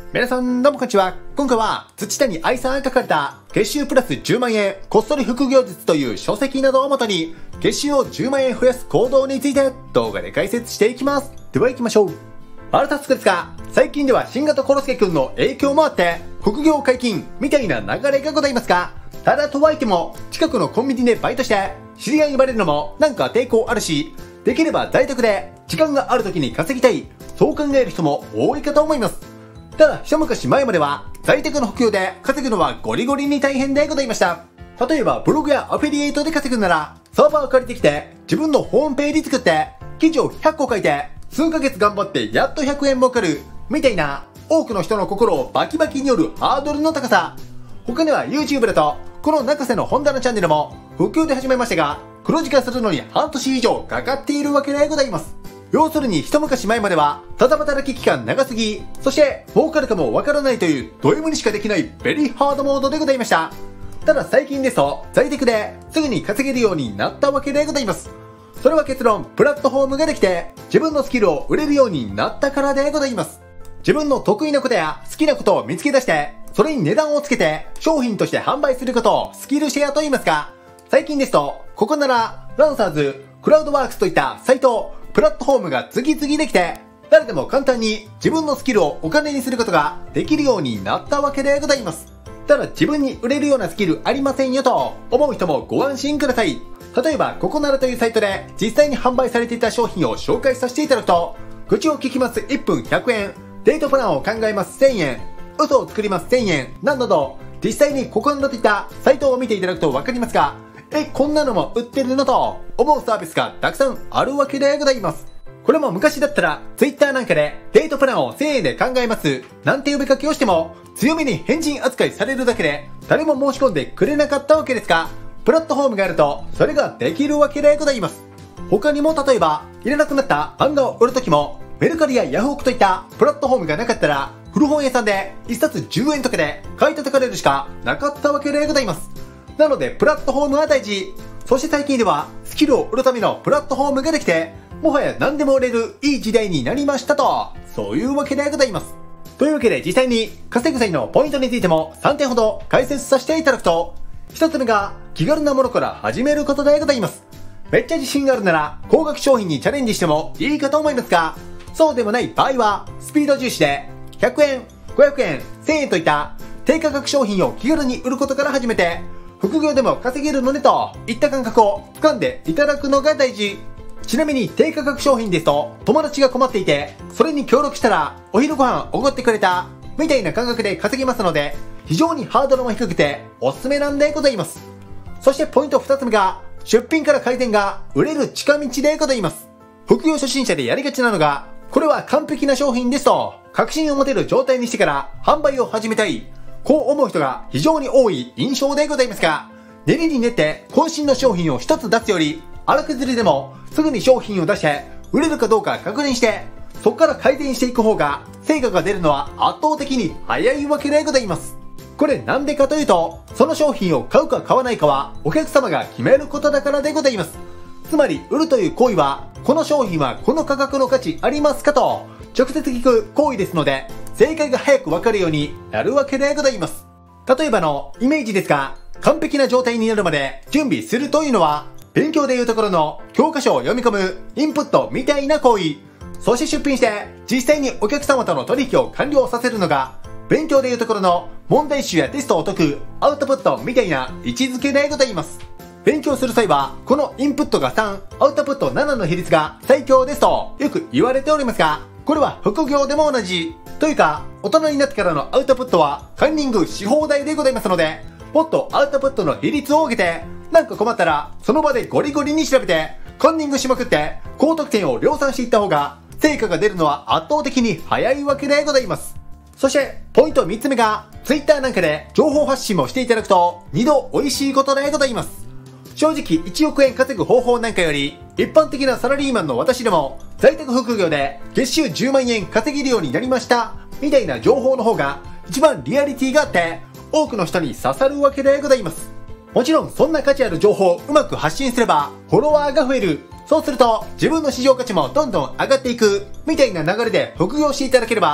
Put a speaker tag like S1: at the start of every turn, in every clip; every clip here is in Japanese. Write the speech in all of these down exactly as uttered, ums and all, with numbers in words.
S1: 皆さんどうもこんにちは。今回は土谷愛さんが書かれた月収プラスじゅうまんえんこっそり副業術という書籍などをもとに月収をじゅうまんえん増やす行動について動画で解説していきます。では行きましょう。あらたつくですが、最近では新型コロスケ君の影響もあって副業解禁みたいな流れがございますが、ただとはいっても近くのコンビニでバイトして知り合いにバレるのもなんか抵抗あるし、できれば在宅で時間がある時に稼ぎたい、そう考える人も多いかと思います。ただ一昔前までは在宅の副業で稼ぐのはゴリゴリに大変でございました。例えばブログやアフィリエイトで稼ぐならサーバー借りてきて自分のホームページ作って記事をひゃっこ書いて数ヶ月頑張ってやっとひゃくえん儲かるみたいな、多くの人の心をバキバキによるハードルの高さ。他には YouTube だとこの中瀬の本棚チャンネルも副業で始めましたが、黒字化するのに半年以上かかっているわけでございます。要するに一昔前まではただ働き期間長すぎ、そして儲かるかもわからないというド M にしかできないベリーハードモードでございました。ただ最近ですと在宅ですぐに稼げるようになったわけでございます。それは結論、プラットフォームができて自分のスキルを売れるようになったからでございます。自分の得意なことや好きなことを見つけ出してそれに値段をつけて商品として販売することをスキルシェアと言いますが、最近ですとここならランサーズ、クラウドワークスといったサイト、プラットフォームが次々できて誰でも簡単に自分のスキルをお金にすることができるようになったわけでございます。ただ自分に売れるようなスキルありませんよと思う人もご安心ください。例えばここならというサイトで実際に販売されていた商品を紹介させていただくと、愚痴を聞きますいっぷんひゃくえん、デートプランを考えますせんえん、嘘を作りますせんえんなどなど、実際にここならといったサイトを見ていただくとわかりますが、え、こんなのも売ってるのと思うサービスがたくさんあるわけでございます。これも昔だったら Twitter なんかでデートプランをせんえんで考えますなんて呼びかけをしても強めに変人扱いされるだけで誰も申し込んでくれなかったわけですが、プラットフォームがあるとそれができるわけでございます。他にも例えばいらなくなった漫画を売るときもメルカリやヤフオクといったプラットフォームがなかったら古本屋さんでいっさつじゅうえんとかで買い叩かれるしかなかったわけでございます。なのでプラットフォームは大事。そして最近ではスキルを売るためのプラットフォームができてもはや何でも売れるいい時代になりましたと、そういうわけでございます。というわけで実際に稼ぐ際のポイントについてもさんてんほど解説させていただくと、ひとつめが気軽なものから始めることでございます。めっちゃ自信があるなら高額商品にチャレンジしてもいいかと思いますが、そうでもない場合はスピード重視でひゃくえん、ごひゃくえん、せんえんといった低価格商品を気軽に売ることから始めて副業でも稼げるのねといった感覚を掴んでいただくのが大事。ちなみに低価格商品ですと友達が困っていてそれに協力したらお昼ご飯おごってくれたみたいな感覚で稼げますので、非常にハードルも低くておすすめなんでございます。そしてポイントふたつめが出品から改善が売れる近道でございます。副業初心者でやりがちなのが、これは完璧な商品ですと確信を持てる状態にしてから販売を始めたい、こう思う人が非常に多い印象でございますが、練りに練って渾身の商品を一つ出すより荒削りでもすぐに商品を出して売れるかどうか確認してそこから改善していく方が成果が出るのは圧倒的に早いわけでございます。これなんでかというと、その商品を買うか買わないかはお客様が決めることだからでございます。つまり売るという行為はこの商品はこの価格の価値ありますかと直接聞く行為ですので、正解が早くわかるようになるわけでございます。例えばのイメージですが、完璧な状態になるまで準備するというのは勉強でいうところの教科書を読み込むインプットみたいな行為、そして出品して実際にお客様との取引を完了させるのが勉強でいうところの問題集やテストを解くアウトプットみたいな位置づけでございます。勉強する際はこのインプットがさん、アウトプットななの比率が最強ですとよく言われておりますが、これは副業でも同じというか、大人になってからのアウトプットはカンニングし放題でございますので、もっとアウトプットの比率を上げて、なんか困ったらその場でゴリゴリに調べてカンニングしまくって高得点を量産していった方が成果が出るのは圧倒的に早いわけでございます。そしてポイントみっつめが Twitter なんかで情報発信もしていただくとにど美味しいことでございます。正直いちおくえん稼ぐ方法なんかより一般的なサラリーマンの私でも在宅副業で月収じゅうまんえん稼げるようになりましたみたいな情報の方が一番リアリティがあって多くの人に刺さるわけでございます。もちろんそんな価値ある情報をうまく発信すればフォロワーが増える、そうすると自分の市場価値もどんどん上がっていくみたいな流れで副業していただければ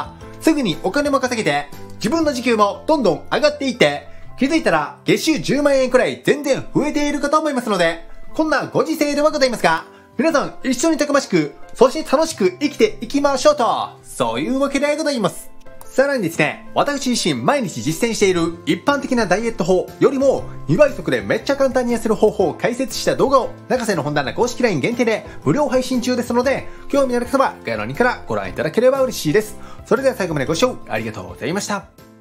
S1: すぐにお金も稼げて、自分の時給もどんどん上がっていって、気づいたら月収じゅうまんえんくらい全然増えているかと思いますので、こんなご時世ではございますが、皆さん一緒にたくましく、そして楽しく生きていきましょうと、そういうわけでございます。さらにですね、私自身毎日実践している一般的なダイエット法よりもにばい速でめっちゃ簡単に痩せる方法を解説した動画を中瀬の本棚公式 ライン 限定で無料配信中ですので、興味のある方は概要欄からご覧いただければ嬉しいです。それでは最後までご視聴ありがとうございました。